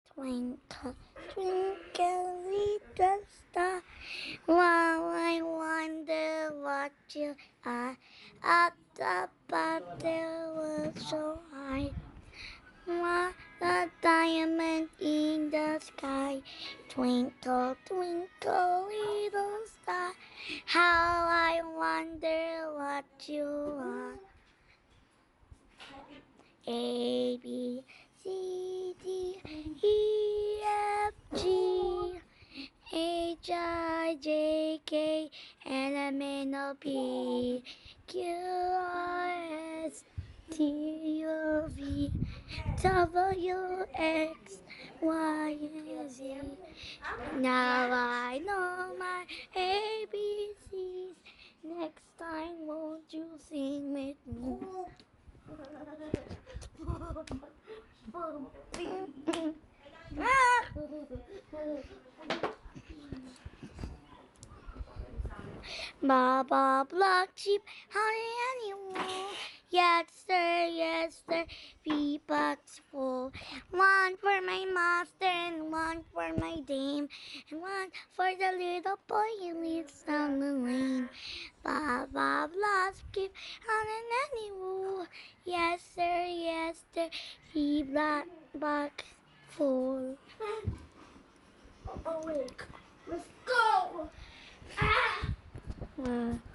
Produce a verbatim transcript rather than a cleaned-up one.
Twinkle, twinkle, little star, how I wonder what you are. Up above the world so high, what a diamond in the sky. Twinkle, twinkle, little star, how I wonder what you are. A, B, C, D, E, F, G, H, I, J, K, L, M, N, O, P, Q, R, S, T, U, V, W, X, Y, and Z. Now I know my A B Cs. Next time, won't you sing with me? Baba black sheep, honey animal. Yes sir, yes sir, three bucks full. One for my master and one for my dame, and one for the little boy who lives down the lane. Baba black sheep, honey animal. Yes sir, yes sir, three black bucks full. Awake, let's go. Ah! Uh.